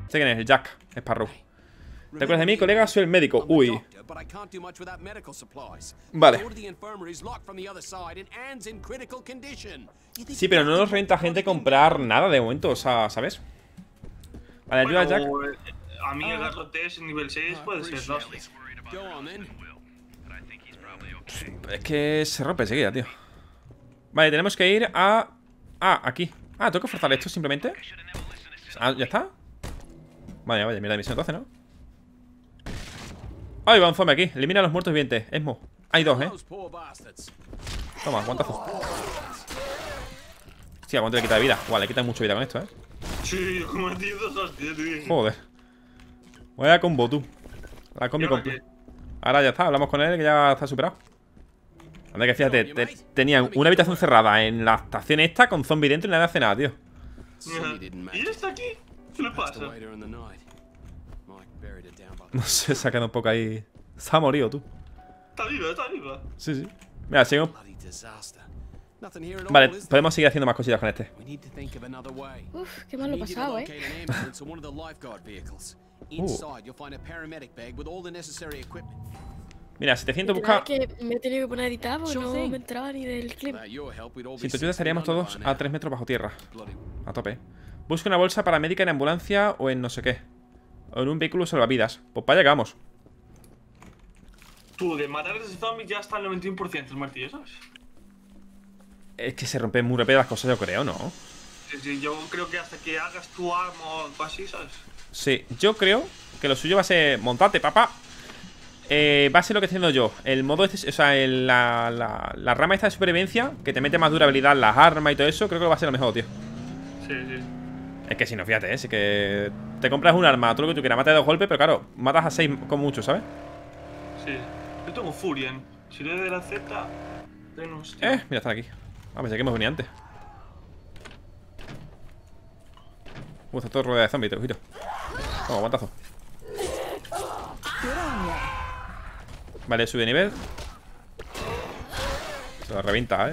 Sé quién es, el Jack Sparrow. ¿Te acuerdas de mí, colega? Soy el médico. Uy. Vale. Sí, pero no nos renta gente comprar nada de momento, o sea, ¿sabes? Vale, ayuda a Jack. A mí el garrote es nivel 6 puede ser 2. Es que se rompe enseguida, tío. Vale, tenemos que ir a... Ah, aquí. Ah, tengo que forzar esto simplemente. Ah, ¿ya está? Vaya, vaya, mira la misión entonces, ¿no? ¡Ay, va un zombie aquí! Elimina a los muertos vivientes. Esmo. Hay dos, ¿eh? Toma, guantazo. Sí, aguante le quita de vida. Guau, le quita mucho vida con esto, ¿eh? Sí, como 10 hostias, tío. Joder. Vaya combo, tú. La combi completa. Ahora ya está, hablamos con él, que ya está superado. Anda que fíjate, tenían una habitación cerrada en la estación esta con zombie dentro y nadie hace nada, tío. ¿Y está aquí? ¿Qué le pasa? No sé, se ha quedado un poco ahí. Se ha morido, tú. Está viva, está viva. Sí, sí. Mira, seguimos. Vale, podemos seguir haciendo más cosillas con este. Uf, qué mal lo he pasado, Mira, 700 busca... que me he tenido que poner a editar porque no me entraba ni del clip. Sin tu ayuda estaríamos todos a 3 metros bajo tierra. A tope. Busca una bolsa paramédica en ambulancia o en no sé qué. O en un vehículo salvavidas. Pues para allá que vamos. Tú, de matar a ese zombie ya está el 91% el martillo, ¿sabes? Es que se rompen muy rápido las cosas, yo creo, ¿no? Sí, sí, yo creo que hasta que hagas tu arma o algo así, ¿sabes? Sí, yo creo que lo suyo va a ser... Montate, papá. Va a ser lo que estoy haciendo yo. El modo este, o sea, la rama esta de supervivencia, que te mete más durabilidad en las armas y todo eso, creo que va a ser lo mejor, tío. Sí, sí. Es que si no, fíjate, es que te compras un arma, todo lo que tú quieras, mata de 2 golpes, pero claro, matas a 6 con mucho, ¿sabes? Sí. Yo tengo Furien. Si le doy de la Z, tenemos... Mira, están aquí. Ah, pensé que hemos venido antes. Está todo rodeado de zombies, te lo giro. Toma, guantazo. Vale, sube de nivel. Se lo revienta,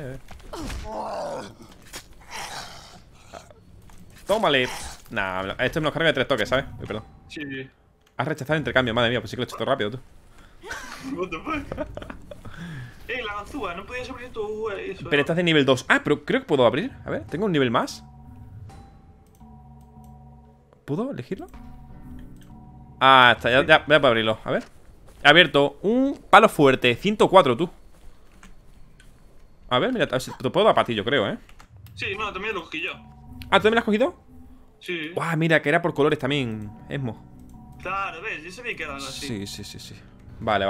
Tómale. Nah, esto nos carga de 3 toques, ¿sabes? Perdón. Sí, sí. Has rechazado el intercambio, madre mía, pues sí que lo he hecho todo rápido, tú. What the fuck? La ganzúa, no podías abrir tu... eso. Pero estás de nivel 2. Ah, pero creo que puedo abrir. A ver, ¿tengo un nivel más? ¿Puedo elegirlo? Ah, está, ya puedo abrirlo. A ver. He abierto un palo fuerte, 104, tú. A ver, mira, te puedo dar para ti, yo creo, ¿eh? Sí, no, también lo cogí yo. Ah, ¿tú también lo has cogido? Sí. Guau, mira, que era por colores también, Esmo. Claro, ves, yo sabía que era algo así. Sí. Vale.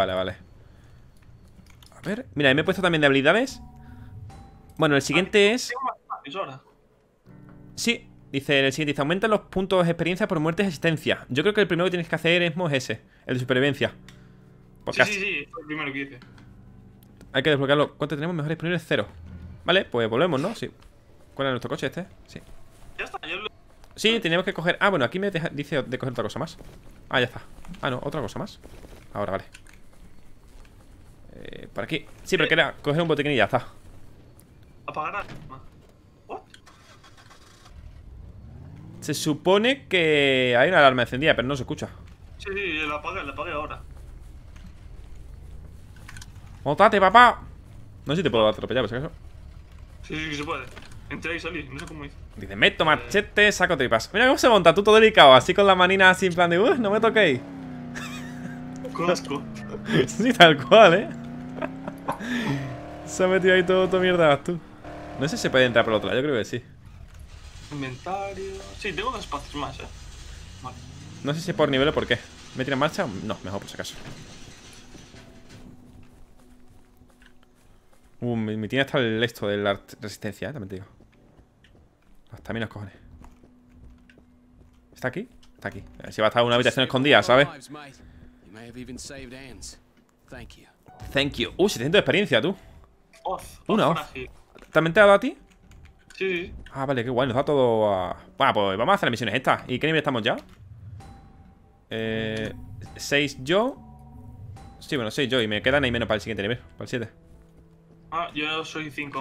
A ver, mira, me he puesto también de habilidades. Bueno, el siguiente es... Ahora. Sí, dice, el siguiente dice, aumenta los puntos de experiencia por muerte y asistencia. Yo creo que el primero que tienes que hacer, Esmo, es ese, el de supervivencia. Sí, fue el primero que hice. Hay que desbloquearlo. ¿Cuánto tenemos? Mejor disponible 0. Vale, pues volvemos, ¿no? Sí. ¿Cuál es nuestro coche este? Sí. Ya está, yo lo... Sí, teníamos que coger... Ah, bueno, aquí me dice de coger otra cosa más. Ah, ya está. Ah, no, otra cosa más. Ahora, vale. Por aquí. Sí, pero quería coger un botiquín y ya está. Apagar la arma. ¿What? Se supone que hay una alarma encendida, pero no se escucha. Sí, la apagué ahora. ¡Montate, papá! No sé si te puedo atropellar, por si acaso. Sí, que se puede. Entré y salí, no sé cómo hice. Dice, meto machete, saco tripas. Mira cómo se monta, tú todo delicado, así con la manina así en plan de, no me toquéis. Con asco. Sí, tal cual, Se ha metido ahí todo mierda, tú. No sé si se puede entrar por el otro lado, yo creo que sí. Inventario... Sí, tengo 2 espacios más, Vale. No sé si por nivel o por qué. ¿Me tira en marcha? No, mejor por si acaso. Me tiene hasta el esto de la resistencia, también te digo. También los cojones. ¿Está aquí? Está aquí. A ver si va a estar en una habitación escondida, ¿sabes? Thank you. 700 de experiencia, tú. Una off. ¿También te ha dado a ti? Sí. Ah, vale, qué guay, nos da todo a... Bueno, pues vamos a hacer las misiones estas. ¿Y qué nivel estamos ya? 6 yo. Sí, bueno, 6 yo. Y me quedan ahí menos para el siguiente nivel, para el 7. Ah, yo soy 5.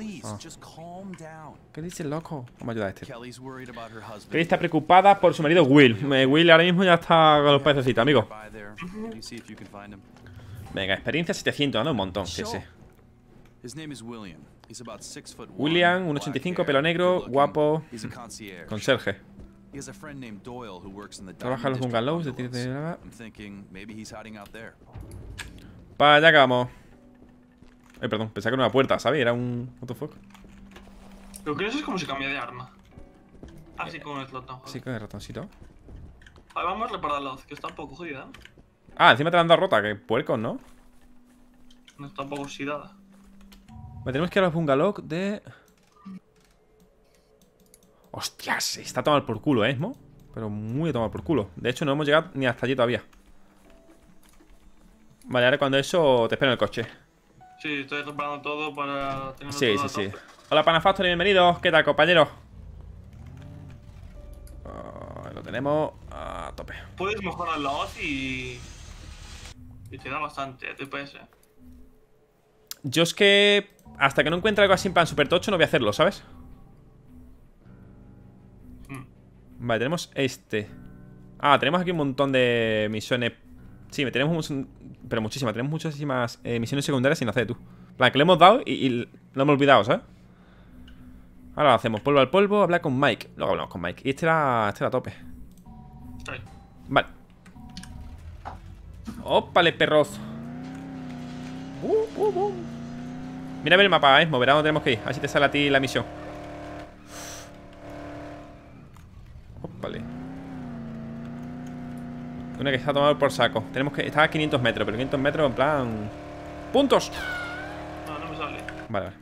¿Qué dice el loco? Vamos a ayudar a este. Kelly's worried about her husband. Kelly está preocupada por su marido Will. Will ahora mismo ya está con los pececitos, amigo. By there. You see if you can find him. Venga, experiencia 700, anda un montón. Sí, sí. His name is William. He's about 6'1". William, 1,85, pelo negro, guapo, He's a concierge. conserje. He has a friend named Doyle who works in the Trabaja en los Diamond bungalows de District tiro de bungalows. lava. I'm thinking maybe he's hiding out there. Para allá que vamos. Perdón, pensaba que era una puerta, ¿sabes? Era un... What the fuck. Lo que no sé es cómo se cambia de arma. Así con el slot. Sí, con el ratoncito. A ver, vamos a reparar la voz, que está un poco jodida. Ah, encima te la han dado rota, que puercos, ¿no? No está un poco oxidada. Vale, tenemos que ir a los bungalows de... Hostias, está tomado por culo, ¿eh, Mo? Pero muy tomado por culo. De hecho, no hemos llegado ni hasta allí todavía. Vale, ahora cuando eso te espero en el coche. Sí, estoy reparando todo para tener Sí, todo sí, a sí. tope. Hola, Panafactory, bienvenidos. ¿Qué tal, compañeros? Lo tenemos a tope. Puedes mejorar la voz y te da bastante TPS. Yo es que hasta que no encuentre algo así en plan super tocho no voy a hacerlo, ¿sabes? Vale, tenemos este. Ah, tenemos aquí un montón de misiones. Sí, tenemos pero muchísimas. Tenemos muchísimas misiones secundarias sin hacer, tú. En plan, que le hemos dado y lo hemos olvidado, ¿sabes? Ahora lo hacemos. Polvo al polvo, hablar con Mike. Luego hablamos con Mike. Y este era a tope. Está ahí. Vale. ¡Ópale, perros! Mira a ver el mapa, Esmo. Verá dónde tenemos que ir. Así te sale a ti la misión. Ópale. Una que está tomada por saco. Tenemos que... Está a 500 metros, pero 500 metros en plan... ¡Puntos! No, no me sale. Vale, vale.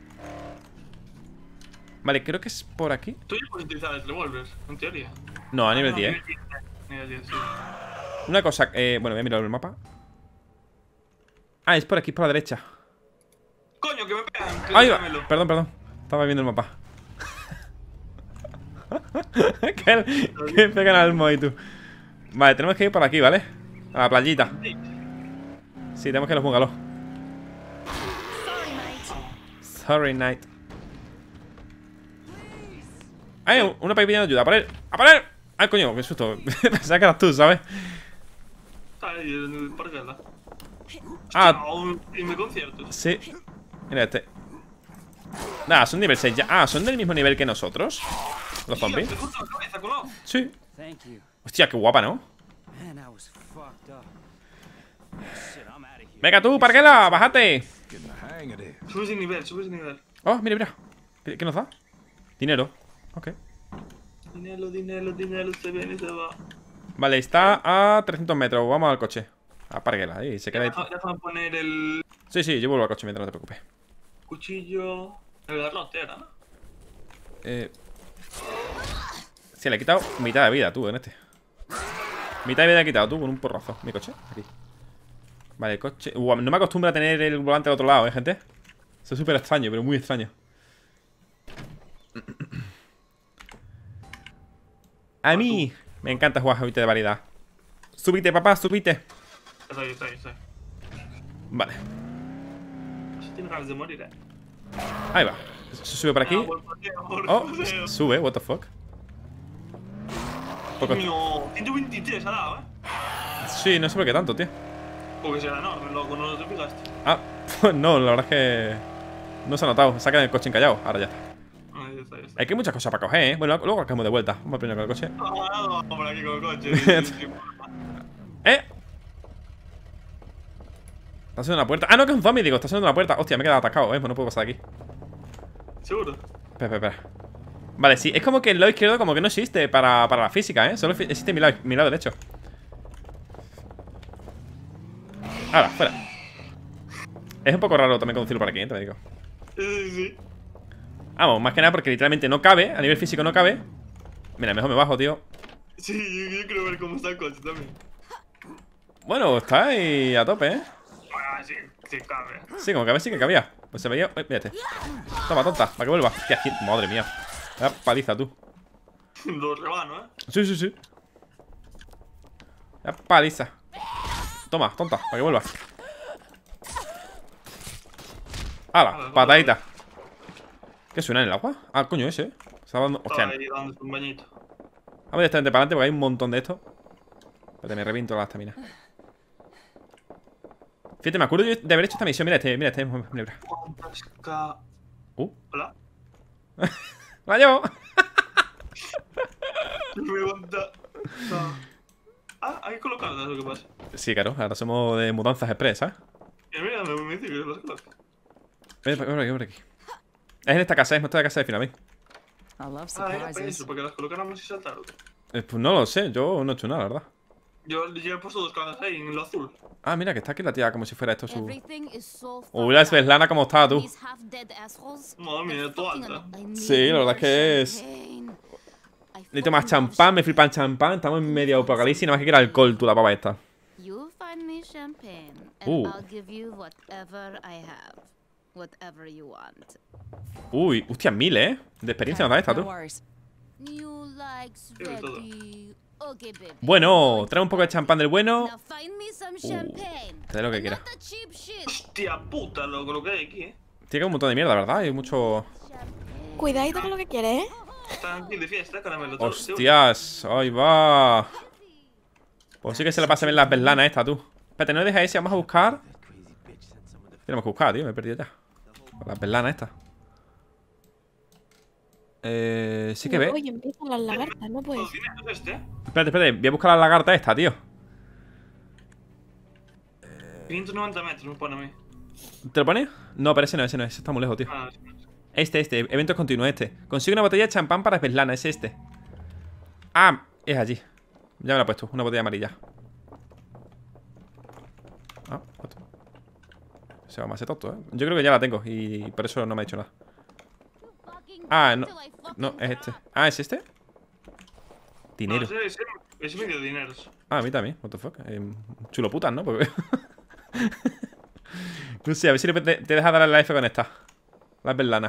Vale, creo que es por aquí. Tú ya puedes utilizar el revólver, en teoría. No, a nivel no, 10. Nivel 10, sí. Una cosa... bueno, voy a mirar el mapa. Ah, es por aquí, por la derecha. ¡Coño, que me pegan! ¡Ahí va! Clícamelo. Perdón, perdón. Estaba viendo el mapa. que pegan al Moy, tú. Vale, tenemos que ir por aquí, ¿vale? A la playita. Sí, tenemos que ir a los bungalows. Sorry, Night. ¡Ay! Una pidiendo ayuda. ¡A poner! ¡A poner! ¡Ay, coño! ¡Qué susto! Pensaba que eras tú, ¿sabes? Está ahí en el parque, ¿verdad? Ah, Y me conciertos. sí. Mira este. Nada, son nivel 6 ya. Ah, ¿son del mismo nivel que nosotros? Los zombies. Te corto la cabeza, colado. Sí. Thank you. Hostia, qué guapa, ¿no? Man, I was fucked up. Shit, I'm out of here. Venga tú, Parguela, bájate. Subes de nivel, subes de nivel. Oh, mira, mira. ¿Qué nos da? Dinero. Ok. Dinero, dinero, dinero, se viene y se va. Vale, está a 300 metros. Vamos al coche. A Parguela, ahí, se queda ahí. Déjame poner el Sí, sí, yo vuelvo al coche mientras no te preocupes. cuchillo. El garrote era, ¿no? Sí, le he quitado mitad de vida, tú, en este. Mitad de vida he quitado, tú, con un porrazo. Mi coche, aquí. Vale, el coche. No me acostumbro a tener el volante al otro lado, gente. Eso es súper extraño, pero muy extraño. A mí me encanta jugar jueguitos de variedad. Subite, papá, subite. Está ahí, está ahí, está ahí. Vale, Se tiene ganas de morir, ahí va. Se sube por aquí. Oh, sube, what the fuck. Poco... Coño, 123 ha dado, Sí, no sé por qué tanto, tío. Porque será enorme, loco, no te fijaste. Ah, pues no, la verdad es que no se ha notado. Saca el coche encallado. Ahora ya está. Ahí está, ahí está. Hay que muchas cosas para coger, ¿eh? Bueno, luego acabamos de vuelta. Vamos primero con el coche. Vamos por aquí con el coche. ¡Eh! Está haciendo una puerta. Ah, no, que es un zombie, digo. Está haciendo una puerta. Hostia, me he quedado atascado, ¿eh? Pues no puedo pasar de aquí. ¿Seguro? Espera. Vale, sí. Es como que el lado izquierdo como que no existe para la física, ¿eh? Solo existe mi lado derecho. Ahora, fuera. Es un poco raro también conducirlo por aquí, ¿eh? Te digo. Sí. Vamos, más que nada porque literalmente no cabe. A nivel físico no cabe. Mira, mejor me bajo, tío. Sí, yo quiero ver cómo está el coche también. Bueno, está ahí a tope, ¿eh? Ah, sí, sí cabe. Sí, como que a ver sí que cabía. Pues se veía... mírate. Toma, tonta, para que vuelva. ¿Qué haciendo? Madre mía. La paliza, tú. Los rebano, Sí. La paliza. Toma, tonta, para que vuelva. ¡Hala! Patadita. ¿Qué suena en el agua? Ah, coño, ese. Está dando... Hostia. Estaba ahí dándose un bañito. Vamos directamente para adelante porque hay un montón de estos. Espérate, me reviento la estamina. Fíjate, me acuerdo yo de haber hecho esta misión. Mira este maniobra. ¿Cuántas Hola. ¡Rayo! Me aguanta. Ah, hay que colocarlas, lo que pasa. Sí, claro, ahora somos de mudanzas express, ¿sabes? Mira, me dice que las colocas. Ven por aquí. Es en esta casa, es nuestra casa de final, ven. I love Ah, era para surprises. eso, porque las colocáramos y saltaron. Pues no lo sé, yo no he hecho nada, la verdad. Yo he puesto 2 cajas ahí en lo azul. Ah, mira, que está aquí la tía como si fuera esto su... Uy, la Svetlana como estaba tú. Madre mía, todo alta. Sí, la verdad es que es... Necesito más champán, me flipan champán. Estamos en medio apocalipsis, nada más que quiera alcohol, tú, la pava esta. Uy, hostia, 1000, ¿eh? De experiencia nos da esta, No tú. worries. Bueno, trae un poco de champán del bueno. Te doy lo que quieras. Hostia puta, loco, lo que hay aquí, Tiene un montón de mierda, ¿verdad? Hay mucho... Cuidadito con lo que quieres, ¿eh? Están aquí de fiesta, caramelo. todo, Hostias, ahí va. Pues sí que se la pasa bien las Svetlana esta, tú. Espérate, no deja ese, vamos a buscar. Tenemos que buscar, tío, me he perdido ya. Las Svetlana esta. Sí que ve. Oye, empiezan las lagartas, no puede ¿Todo ser. dinero es este? Espérate, voy a buscar la lagarta esta, tío. 590 metros me pone a mí. ¿Te lo pone? No, pero ese no, ese está muy lejos, tío. Ah, Eventos continuos, Consigue una botella de champán para Svetlana, es este. Ah, es allí. Ya me lo he puesto, una botella amarilla. Ah, otro. Se va más tonto, Yo creo que ya la tengo y por eso no me ha dicho nada. Ah, no. No, es este. Ah, ¿es este? Dinero. No, ese medio dineros. Ah, a mí también, what the fuck. Chulo putas, ¿no? Porque... no sé, a ver si te deja dar la F con esta. La Svetlana.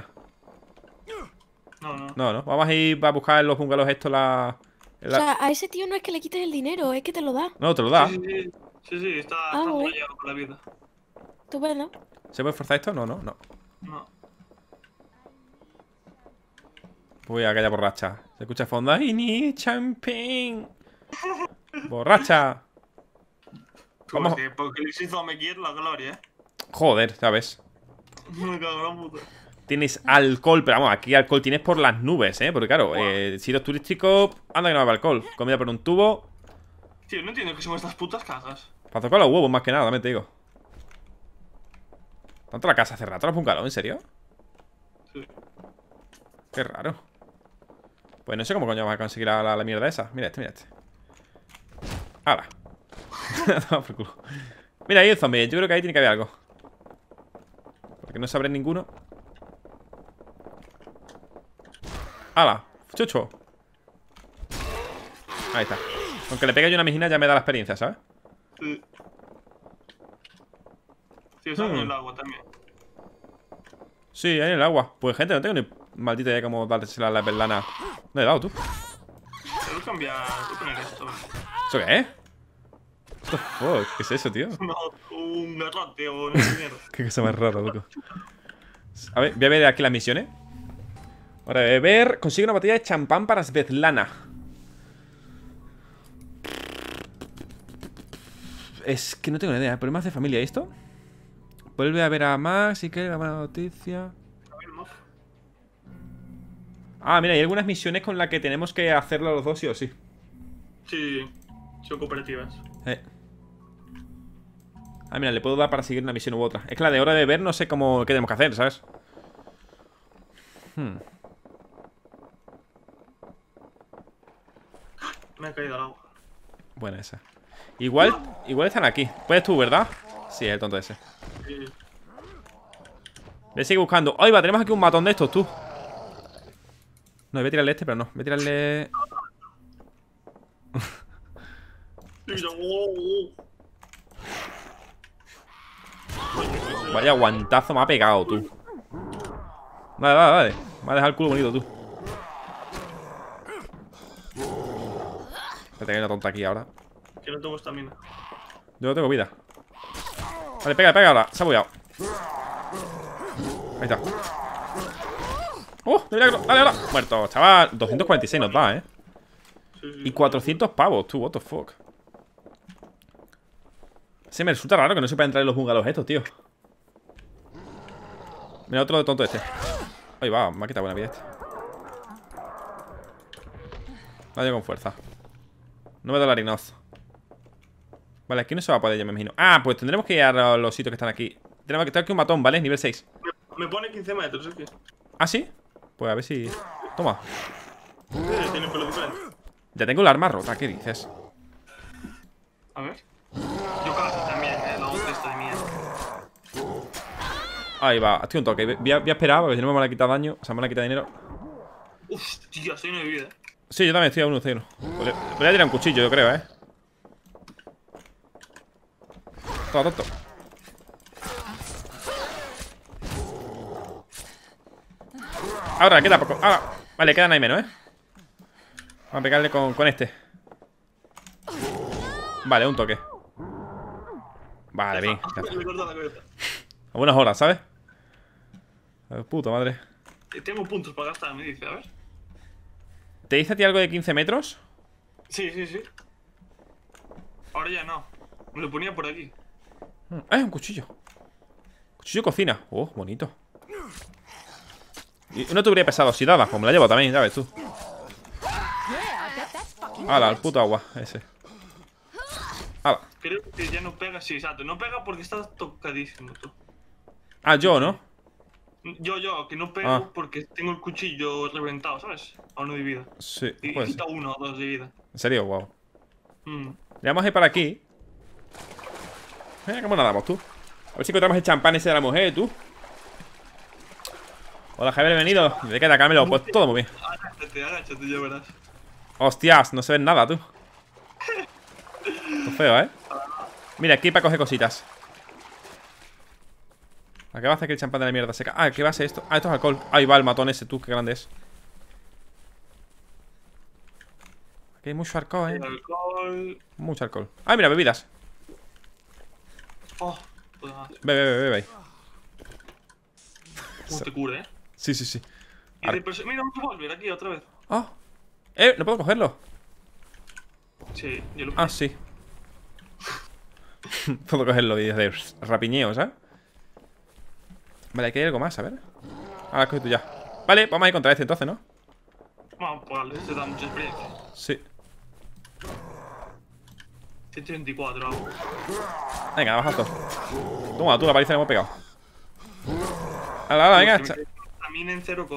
No. No. Vamos a ir a buscar en los bungalows estos O sea, a ese tío no es que le quites el dinero, es que te lo da. No, te lo da. Sí, está bueno. rayado con la vida. Estupendo. ¿Se puede forzar esto? No. No. Voy a aquella borracha. Se escucha de fondo. ¡Ay, ni champín! ¡Borracha! Vamos. Porque les hizo me quiere la gloria, Joder, ya ves. Me cago en la puta. Tienes alcohol, pero vamos, aquí alcohol tienes por las nubes, Porque claro, sitios turísticos, anda que no va alcohol. Comida por un tubo. Tío, no entiendo qué son estas putas cajas. Para tocar los huevos, más que nada, también te digo. ¿Tanto la casa cerrada? ¿Todos los bungalows? ¿En serio? Sí. Qué raro. Pues no sé cómo coño vas a conseguir la mierda esa. Mira este. ¡Hala! Toma por culo. Mira, ahí el zombie. Yo creo que ahí tiene que haber algo. Porque no se abre ninguno. ¡Hala! ¡Chucho! Ahí está. Aunque le pegue yo una mijina ya me da la experiencia, ¿sabes? Sí. Sí, está en el agua también. Sí, ahí en el agua. Pues gente, no tengo ni maldita idea cómo dársela a la Svetlana. No he dado, tú. Tengo que cambiar. Voy a poner esto. ¿Eso qué es? What the fuck? ¿Qué es eso, tío? No, un errante o no sé dinero. Qué cosa más rara, loco. A ver, voy a ver aquí las misiones. Ahora voy a ver. Consigue una botella de champán para Svetlana. Es que no tengo ni idea. ¿Problemas de familia esto? Vuelve a ver a Max y que la mala noticia. Ah, mira, hay algunas misiones con las que tenemos que hacerlo los dos sí o sí. Sí, son cooperativas. Ah, mira, le puedo dar para seguir una misión u otra. Es que la de hora de beber no sé cómo qué tenemos que hacer, ¿sabes? Me ha caído al agua. Buena esa. Igual están aquí. Puedes tú, ¿verdad? Sí, el tonto ese. Sí. Voy a seguir buscando. ¡Ay, va! Tenemos aquí un matón de estos, tú. No, voy a tirarle este, pero no. Voy a tirarle... Vaya guantazo me ha pegado, tú. Vale. Me ha dejado el culo bonito, tú. Espérate que hay una tonta aquí ahora. Que no tengo estamina. Yo no tengo vida. Vale, pega ahora. Se ha bugueado. Ahí está. ¡Oh! ¡De milagro! ¡Dale, dale! Muerto, chaval. 246 nos da, Sí, sí. Y 400 pavos, tú, what the fuck. Se me resulta raro que no se pueda entrar en los bungalows estos, tío. Mira, otro de tonto este. Ahí va, me ha quitado buena vida este. Daño con fuerza. No me da la harinoz. Vale, aquí no se va a poder, yo me imagino. Ah, pues tendremos que ir a los sitios que están aquí. Tenemos que estar aquí un matón, ¿vale? Nivel 6. Me pone 15 metros, es que. ¿Ah, sí? Pues a ver si... Toma. Tiene pelo diferente. Ya tengo el arma rota, ¿qué dices? A ver. Yo casi también, la otra esta de mierda. Ahí va, estoy un toque. Voy a esperar porque si no me van a quitar daño. O sea, me van a quitar dinero. Hostia, estoy en vida. Sí, yo también estoy a uno, estoy a uno. Voy a tirar un cuchillo, yo creo, Todo tonto. Ahora, queda poco. Ahora. Vale, quedan ahí menos, Vamos a pegarle con este. Vale, un toque. Vale, bien. Ya está. Me corta la cabeza. A buenas horas, ¿sabes? Puta madre. Tengo puntos para gastar, me dice, a ver. ¿Te dice a ti algo de 15 metros? Sí, sí, sí. Ahora ya no. Me lo ponía por aquí. Un cuchillo. Cuchillo de cocina. Oh, bonito. Y una tubería pesada oxidada. Pues me la llevo también, ya ves tú. Hala, el puto agua, ese. Hala. Creo que ya no pega, sí, exacto. No pega porque está tocadísimo, tú. Ah, yo, ¿no? Yo, que no pego Ah. porque tengo el cuchillo reventado, ¿sabes? A uno de vida. Sí, Y pues. quita 1 o 2 de vida. En serio, wow. Mm. Le vamos a ir para aquí. ¿Cómo nadamos, tú? A ver si encontramos el champán ese de la mujer, tú. Hola, Javier, bienvenido. ¿De qué te Camelo? Pues todo muy bien. Agáchate, ya verás. Hostias, no se ve nada, tú. Esto es feo, Mira, aquí para coger cositas. ¿A qué va a hacer que el champán de la mierda seca? Ah, ¿qué va a ser esto? Ah, esto es alcohol. Ahí va el matón ese, tú, qué grande es. Aquí hay mucho alcohol, Alcohol. Mucho alcohol. Ah, mira, bebidas. Oh, puta madre. Bebe ahí. ¿Cómo te cura, Sí, sí, sí. Y de mira, un revólver aquí otra vez. Ah. No puedo cogerlo. Sí, yo lo Ah, sí. Puedo cogerlo y hacer rapiñeo, ¿sabes? Vale, aquí hay algo más, a ver. Ah, lo coges tú ya. Vale, vamos a ir contra este entonces, ¿no? Vamos, pues se da mucha experiencia. Sí. 134, algo. Venga, bajazo. Toma, tú, la paliza que hemos pegado. Hala, venga. También en 0,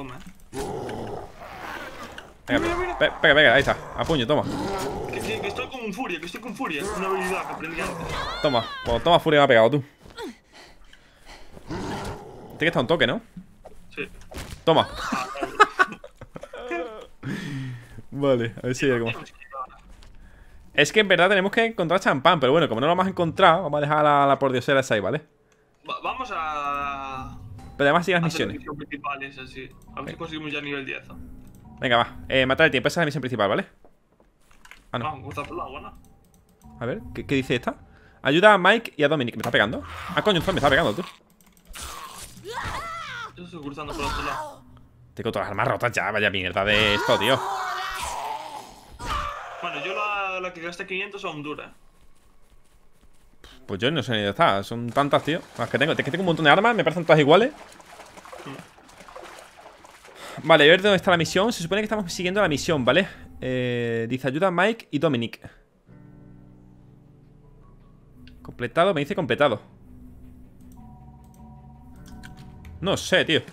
Venga, pega, ahí está. A puño, toma. Que estoy con furia, que estoy con furia. Una habilidad que aprendí antes. Toma. Pues toma furia que me ha pegado tú. Tiene que estar un toque, ¿no? Sí. Toma. Vale, a ver si hay algo más. Es que en verdad tenemos que encontrar champán, pero bueno, como no lo hemos encontrado, vamos a dejar a la pordiosera esa ahí, ¿vale? Vamos a... Pero además siguen las hacer misiones. misiones principales, así. A ver si conseguimos ya nivel 10. Venga, va. Matar el tiempo, esa es la misión principal, ¿vale? Ah, no. Vamos, cruzar por el agua, ¿no? A ver, ¿qué dice esta? Ayuda a Mike y a Dominic. ¿Me está pegando? Ah, coño, un zombie me está pegando, tú. Yo estoy cruzando por el otro lado. Tengo todas las armas rotas ya, vaya mierda de esto, tío. Bueno, yo la que gasté 500 aún dura. Pues yo no sé ni dónde está, son tantas, tío. Las que tengo, es que tengo un montón de armas, me parecen todas iguales. Vale, a ver dónde está la misión. Se supone que estamos siguiendo la misión, ¿vale? Dice ayuda a Mike y Dominic. Completado, me dice completado. No sé, tío.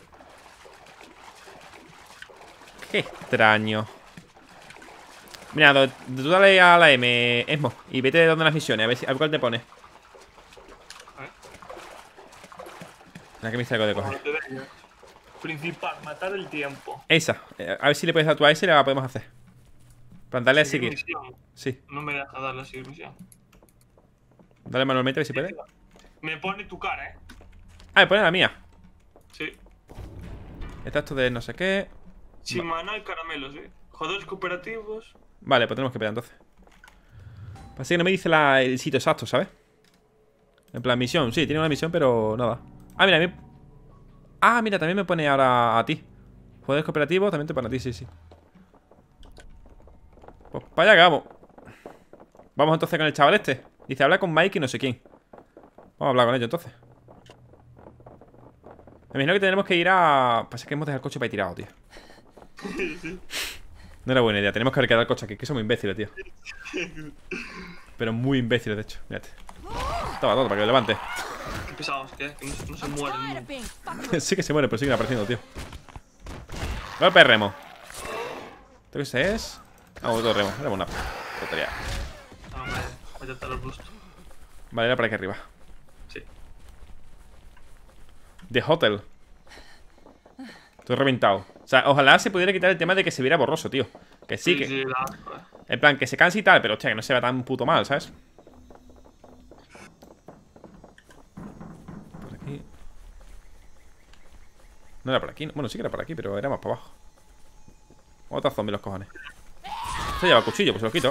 Qué extraño. Mira, tú dale a la M, Esmo, y vete de donde las misiones, a ver cuál te pone. A ver. Mira que me dice algo de coger. Principal, matar el tiempo. Esa, a ver si le puedes dar tú a ese y la podemos hacer. Plantarle a seguir. Misión. Sí, No me deja dar la seguir misión. dale manualmente a ver si puede. Me pone tu cara, Ah, me pone la mía. Sí. Está esto de no sé qué. Sin maná y caramelos, Jugadores cooperativos. Vale, pues tenemos que pelear entonces. Pasa que no me dice el sitio exacto, ¿sabes? En plan, misión, sí, tiene una misión, pero nada. Ah, mira, Ah, mira, también me pone ahora a ti. Juegos cooperativos, también te pone a ti, sí, sí. Pues para allá que vamos. Vamos entonces con el chaval este. Dice, habla con Mike y no sé quién. Vamos a hablar con ellos entonces. Me imagino que tenemos que ir a... Pasa que hemos dejado el coche para ir tirado, tío. No era buena idea, tenemos que haber quedado el coche aquí. Que somos imbéciles, tío. Pero muy imbéciles, de hecho. Mírate. Toma, para que lo levante. Qué pesados, que no se mueren. Sí que se muere, pero siguen apareciendo, tío. Golpe de remo. ¿Esto qué se es? Ah, otro remo. Remo una tontería. Ah, vale. Vaya tal el busto. Vale, era por aquí arriba. Sí. The Hotel. Estoy reventado. O sea, ojalá se pudiera quitar el tema de que se viera borroso, tío. Que sí, que... Sí, da asco, En plan, que se canse y tal, pero hostia, que no se vea tan puto mal, ¿sabes? Por aquí. No era por aquí, ¿no? Bueno, sí que era por aquí, pero era más para abajo. Otra zombie, los cojones. Esto lleva cuchillo, pues se lo quito.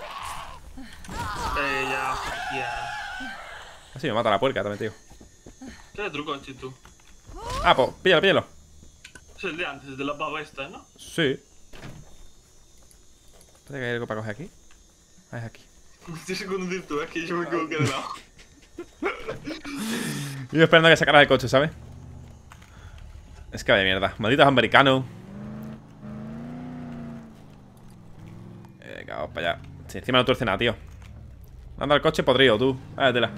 Ya. Así me mata la puerca también, tío. ¿Qué de truco, Chitu? Ah, pues, píllalo, píllalo. Es el de antes, el de la pava esta, ¿no? Sí. Espérate que hay algo para coger aquí. Ah, es aquí. Estoy sin conducir tú, es que yo me equivoqué de lado. Yo esperando a que sacaras el coche, ¿sabes? Es que vaya mierda. Malditos americanos. Vamos para allá. Si encima no tuerce nada, tío. Anda al coche podrido, tú. Váyatela.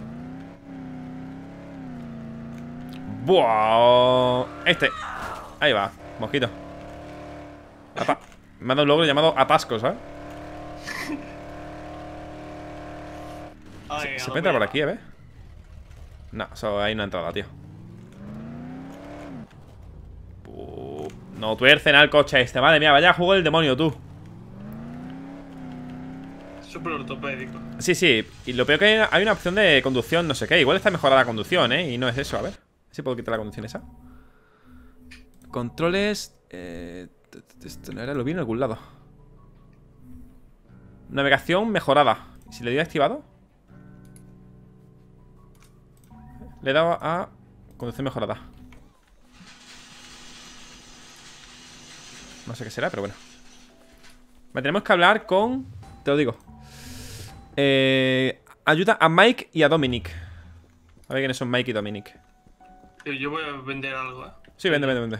¡Buah! Ahí va, mosquito. Me ha dado un logro llamado atasco, ¿sabes? ¿Se puede entrar por aquí, ver? No, solo hay una entrada, tío. No tuercen al coche este. Madre mía, vaya juego el demonio, tú. Súper ortopédico. Sí, sí. Y lo peor que hay una opción de conducción, no sé qué. Igual está mejorada la conducción, ¿eh? Y no es eso, a ver. Si puedo quitar la conducción esa. Controles. Esto no era, lo vi en algún lado. Navegación mejorada. Si le doy a activado. Le he dado a conducción mejorada. No sé qué será, pero bueno. Me tenemos que hablar con... Te lo digo. Ayuda a Mike y a Dominic. A ver quiénes son Mike y Dominic. Yo voy a vender algo, Sí, vende.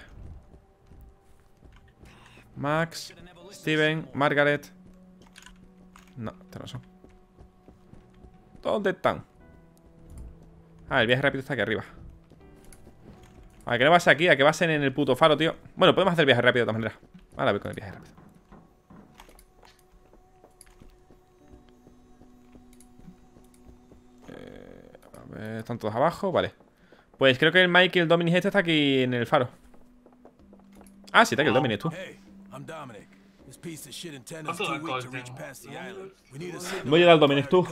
Max, Steven, Margaret. No, estos no son. ¿Dónde están? Ah, el viaje rápido está aquí arriba. A que no vas aquí, a que vas en el puto faro, tío. Bueno, podemos hacer el viaje rápido de todas maneras. Ahora voy con el viaje rápido. A ver, están todos abajo, vale. Pues creo que el Mike y el Dominic este está aquí en el faro. Ah, sí, está aquí el Dominic, tú. Voy a llegar al Dominic, tú.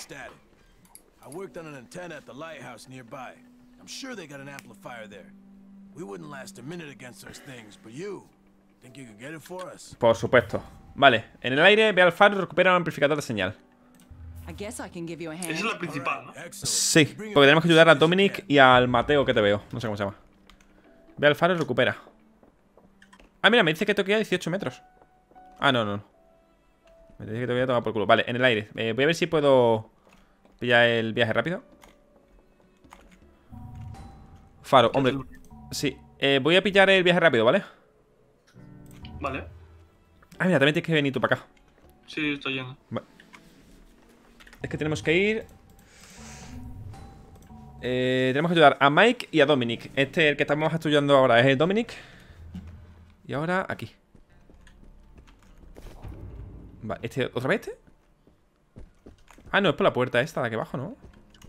Por supuesto. Vale, en el aire, ve al faro y recupera un amplificador de señal. Esa es la principal, ¿no? Sí, porque tenemos que ayudar a Dominic y al Mateo que te veo. No sé cómo se llama. Ve al faro y recupera. Ah, mira, me dice que tengo que ir a 18 metros. Ah, no. Me dice que te voy a tomar por culo. Vale, en el aire. Voy a ver si puedo pillar el viaje rápido. Faro, hombre. Sí, voy a pillar el viaje rápido, ¿vale? Vale. Ah, mira, también tienes que venir tú para acá. Sí, estoy yendo. Vale. Es que tenemos que ir... tenemos que ayudar a Mike y a Dominic. El que estamos estudiando ahora es el Dominic. Y ahora aquí. Vale, ¿otra vez este? Ah, no, es por la puerta esta de aquí abajo, ¿no?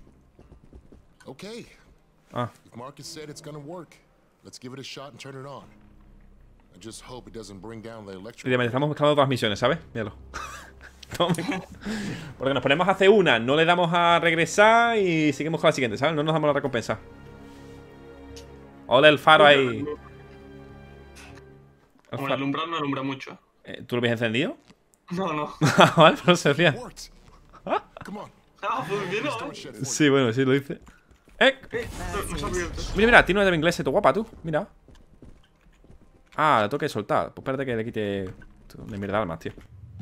Okay. Ah. Marcus said it's gonna work. Let's give it a shot and turn it on. I just hope it doesn't bring down the electric. Estamos buscando todas las misiones, ¿sabes? Míralo. Porque nos ponemos a hacer una, no le damos a regresar y seguimos con la siguiente, ¿sabes? No nos damos la recompensa. Hola, el faro ahí. Bueno, alumbrar no alumbra mucho. ¿Tú lo habías encendido? No. Vale, pero se hacía. Come on. Ah, funcionó. Sí, bueno, sí lo hice. No se ha abierto. Mira, mira, tiene una llave inglesa, tu guapa, tú. Mira. Ah, la tengo que soltar. Pues espérate que le quite de mierda armas, tío.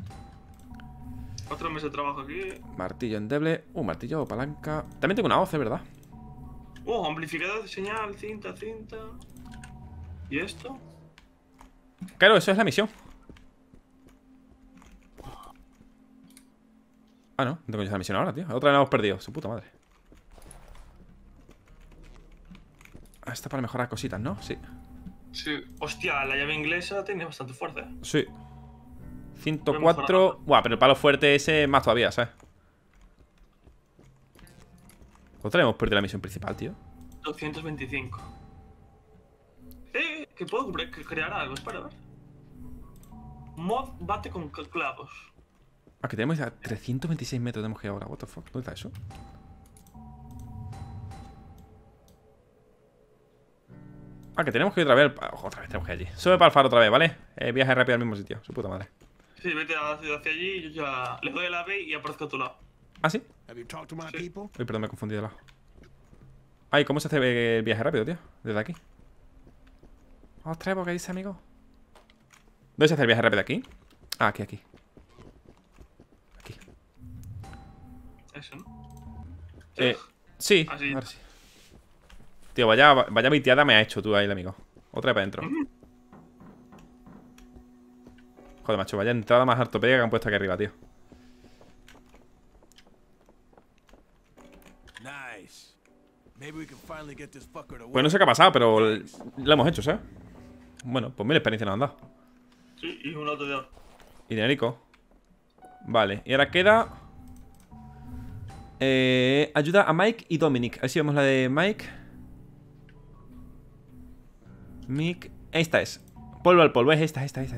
Otra mesa de trabajo aquí. Martillo endeble. Martillo, palanca. También tengo una hoz, ¿verdad? Amplificador de señal, cinta. ¿Y esto? Claro, eso es la misión. Ah, no tengo yo esa misión ahora, tío. Otra vez la hemos perdido, su puta madre. Ah, esta para mejorar cositas, ¿no? Sí. Sí. Hostia, la llave inglesa tiene bastante fuerza. Sí. 104. Buah, pero el palo fuerte ese es más todavía, ¿sabes? Otra vez hemos perdido la misión principal, tío. 225. Que puedo crear algo, espera, a ver. Mod bate con clavos. Ah, que tenemos ya 326 metros tenemos que ir ahora. What the fuck, ¿dónde está eso? Ah, que tenemos que ir otra vez. Otra vez tenemos que ir allí. Sube para el faro otra vez, ¿vale? Viaje rápido al mismo sitio, su puta madre. Sí, vete hacia allí y yo ya le doy a la B y aparezco a tu lado. ¿Ah, sí? Sí. Uy, perdón, me he confundido de lado. Ay, ¿cómo se hace el viaje rápido, tío? Desde aquí. Ostras, ¿por qué dice, amigo? ¿Dónde se hace el viaje rápido? ¿Aquí? Ah, aquí. Aquí. Eso, ¿no? Sí, Así. ahora sí. Tío, vaya viteada me ha hecho tú ahí, el amigo. Otra vez para adentro. Joder, macho, vaya entrada más ortopédica que han puesto aquí arriba, tío. Pues no sé qué ha pasado, pero lo hemos hecho, ¿sabes? Bueno, pues 1000 experiencias nos han dado. Sí, y un auto de oro. Y dinerico. Vale, y ahora queda... ayuda a Mike y Dominic. A ver si vemos la de Mike. Esta es. Polvo al polvo, es esta. Esta es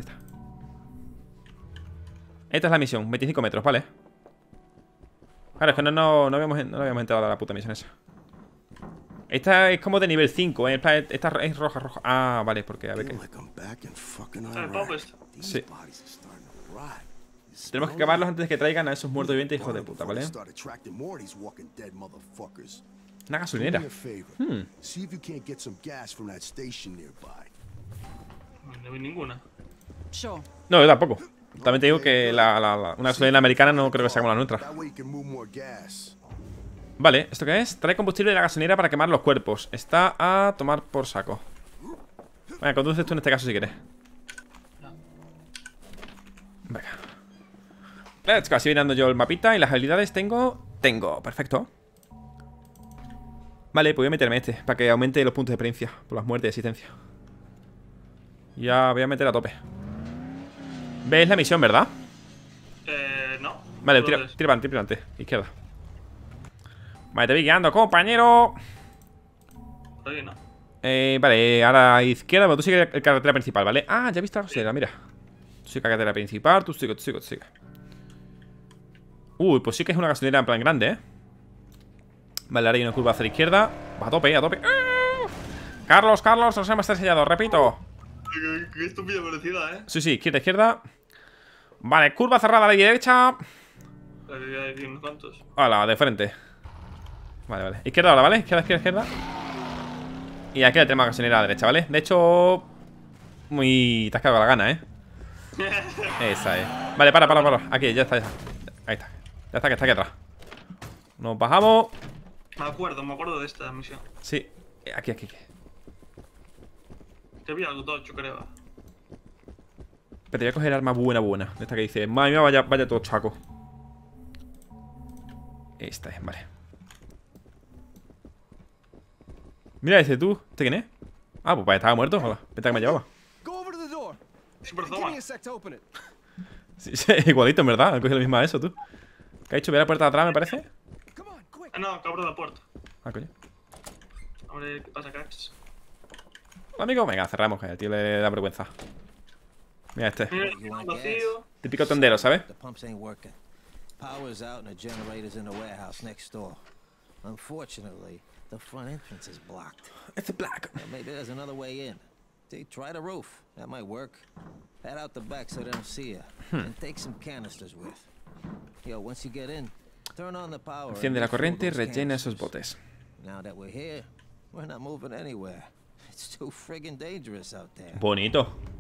la misión, 25 metros, vale. Claro, es que no habíamos entrado a la puta misión esa. Esta es como de nivel 5, ¿eh? Esta es roja. Ah, vale, porque a ver qué. Sí. Tenemos que acabarlos antes de que traigan a esos muertos vivientes, hijos de puta, ¿vale? Una gasolinera. No vi ninguna. No, yo tampoco. También te digo que una gasolinera americana no creo que sea como la nuestra. Vale, ¿esto qué es? Trae combustible de la gasolinera para quemar los cuerpos. Está a tomar por saco. Venga, conduces tú en este caso si quieres. Venga. Let's go, así mirando yo el mapita. Y las habilidades tengo, perfecto. Vale, pues voy a meterme este para que aumente los puntos de experiencia por las muertes de existencia. Ya voy a meter a tope. ¿Ves la misión, verdad? No. Vale, tira para adelante, izquierda. Vale, te voy guiando, compañero. Todavía no. Vale, ahora izquierda, pero tú sigues el carretera principal, ¿vale? Ah, ya he visto la gasolinera, mira. Tú sigues carretera principal, tú sigues. Uy, pues sí que es una gasolinera en plan grande, ¿eh? Vale, ahora hay una curva hacia la izquierda. Va a tope. ¡Ah! Carlos, nos hemos estrellado, repito. Qué estúpida velocidad, ¿eh? Sí, izquierda. Vale, curva cerrada a la derecha. Hay unos cuantos. Hola, de frente. Vale. Izquierda ahora, ¿vale? Izquierda. Y aquí tenemos la gasolinera a la derecha, ¿vale? De hecho, muy... te has cagado la gana, ¿eh? Esa es. Vale, para. Aquí, ya está. Ahí está. Ya está, que está aquí atrás. Nos bajamos. Me acuerdo de esta misión. Sí, aquí. Te vi algo tocho, creo. Pero te voy a coger arma buena. De esta que dice, madre mía, vaya todo chaco. Esta es, vale. Mira ese tú. ¿Este quién es? Ah, pues estaba muerto. Hola, vete que me llevaba. Sí, igualito, en verdad. Han cogido la misma eso, tú. ¿Qué ha hecho? Ve la puerta de atrás, me parece. No, que abro la puerta. Ah, coño. A ver qué pasa, cracks. Hola, amigo. Venga, cerramos, que al tío le da vergüenza. Mira este. Mira, vacío. Típico tendero, ¿sabes? Power's out and the generator's in the warehouse next door. Unfortunately, the front entrance is blocked. It's black. Well, maybe there's another way in. See, try the roof. That might work. Head out the back so they don't see you. And take some canisters with. Yo, once you get in, turn on the power. Enciende la corriente y rellena esos botes. Now that we're here, we're not moving anywhere. It's too friggin' dangerous out there. Bonito.